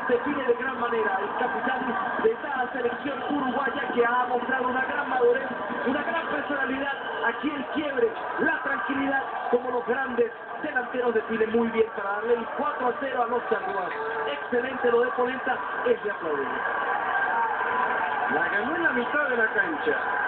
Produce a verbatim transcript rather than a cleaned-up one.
define de gran manera. El capitán de esta selección uruguaya que ha mostrado una gran madurez, una gran personalidad. Aquí el quiebre, la tranquilidad, como los grandes delanteros definen muy bien para darle el cuatro a cero a los charrúas. Excelente lo de Polenta, es de aplaudir. La ganó en la mitad de la cancha.